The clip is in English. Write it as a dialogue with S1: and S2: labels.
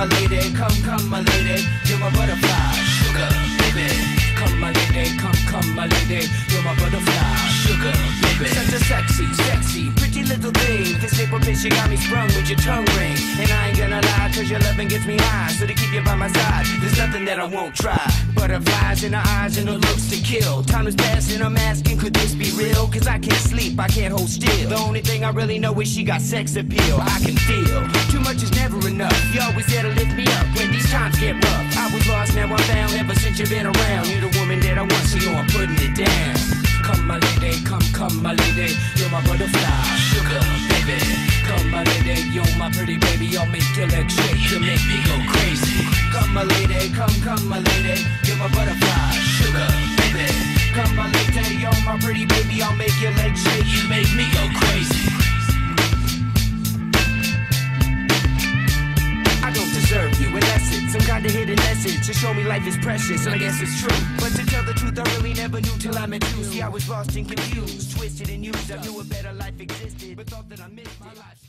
S1: lady, come, my lady, you're my butterfly, sugar, baby. Come, my lady, come, my lady, you're my butterfly, sugar, baby. Such a sexy, pretty little thing. This paper bitch, you got me sprung with your tongue ring. And I ain't gonna lie, cause your loving gets me high. So to keep you by my side, there's nothing that I won't try. Butterflies in her eyes and her looks to kill. Time is passing, I'm asking, could this be real? Cause I can't sleep, I can't hold still. The only thing I really know is she got sex appeal. I can feel, too much is never enough. You always there to lift me up when these times get rough. I was lost, now I'm found, ever since you've been around. You're the woman that I want, so I'm putting it down. Come, my lady, come, my lady, you're my butterfly, sugar, baby. Come, my lady, you're my pretty baby, I'll make your legs shake, you make me go crazy. Come, my lady, come, my lady, you're my butterfly, sugar, baby. Come, my lady, you're my pretty baby, I'll make your legs shake, you make me go crazy. I don't deserve you, unless it's some kind of hidden message to show me life is precious, and I guess it's true. But to tell the truth, I really never knew till I met you. See, I was lost and confused, twisted and used. I knew a better life existed, but thought that I missed it.